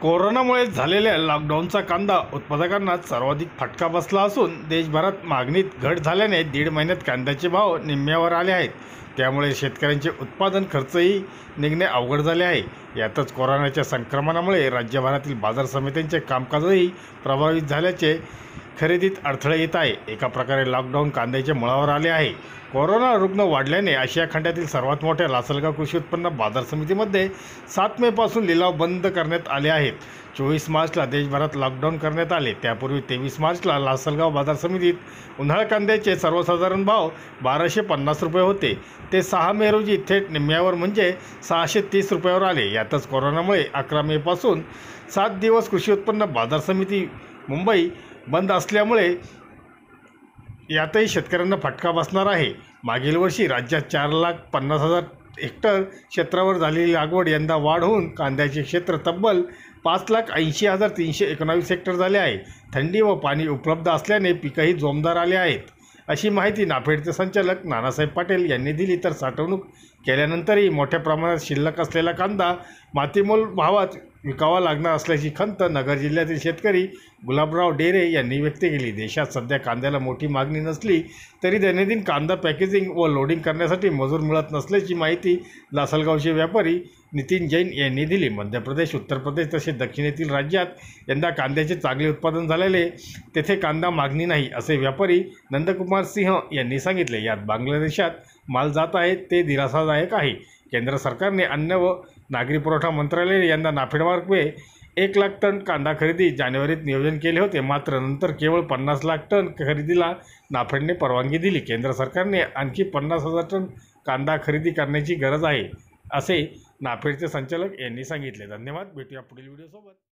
कोरोनामुळे झालेल्या लॉकडाऊनचा कांदा उत्पादकांना सर्वाधिक फटका बसला असून देशभरात मागणीत घट झाल्याने दीड महिन्यात कांद्याचे भाव निम्म्यावर आले आहेत। त्यामुळे शेतकऱ्यांचे उत्पादन खर्चही निघणे अवघड झाले आहे। यातच कोरोनाच्या संक्रमणामुळे राज्यभरातील बाजार समित्यांचे कामकाजही प्रभावित झाल्याचे खरेदीत अडथळे येत आहे। एका प्रकारे लॉकडाऊन कांद्याच्या मुळावर आले आहे। कोरोना रुग्ण वाढल्याने आशिया खंडातील सर्वात मोठ्या लासलगाव कृषी उत्पन्न बाजार समितीमध्ये 7 मे पासून लिलाव बंद करण्यात आले आहेत। 24 मार्चला देशभरात लॉकडाऊन करण्यात आले। त्यापूर्वी 23 मार्चला लासलगाव बाजार समितीत उन्हाळ कांद्याचे सर्वसाधारण भाव 1250 रुपये होते, ते 6 मे रोजी थेट निम्म्यावर म्हणजे 630 रुपयावर आले। यातच कोरोनामुळे 11 मे पासून 7 दिवस कृषी उत्पन्न बाजार समिती मुंबई बंद असल्यामुळे यातही शेतकऱ्यांना फटका बसणार आहे। मागील वर्षी राज्यात 4,50,000 हेक्टर क्षेत्रावर झालेली लागवड यंदा वाढ होऊन कांद्याचे क्षेत्र तब्बल 5,80,319 हेक्टर झाले आहे। थंडी व पाणी उपलब्ध असल्याने पिकंही जोमदार आले आहेत, अशी माहिती नाफेडचे संचालक नानासाहेब पाटील यांनी दिली। तर साठवणूक केल्यानंतरही मोठ्या प्रमाणात शिल्लक असलेला कांदा मातीमोल भावात विकावा लागणार असल्याची खंत नगर जिल्ह्यातील शेतकरी गुलाबराव डेरे यांनी व्यक्त केली। देशात सध्या कांद्याला मोठी मागणी नसली तरी दैनंदिन कांदा पॅकेजिंग व लोडिंग करण्यासाठी मजूर मिळत नसल्याची माहिती लासलगावचे व्यापारी नितीन जैन यांनी दिली। मध्य प्रदेश, उत्तर प्रदेश तसेच दक्षिणेतील राज्यात यंदा कांद्याचे चांगले उत्पादन झालेले, तेथे कांदा मागणी नाही असे व्यापारी नंदकुमार सिंह यांनी सांगितले। यात बांगलादेशात माल जात आहे ते दिलासादायक आहे। केंद्र सरकारने अन्न व नागरी पुरवठा मंत्रालयाने यंदा नाफेडमार्फे 1 लाख टन कांदा खरेदी जानेवारीत नियोजन केले होते, मात्र नंतर केवळ 50 लाख टन खरेदीला नाफेडने परवानगी दिली। केंद्र सरकारने आणखी 50,000 टन कांदा खरेदी करण्याची गरज आहे, असे नाफेडचे संचालक यांनी सांगितले। धन्यवाद, भेटूया पुढील व्हिडिओसोबत।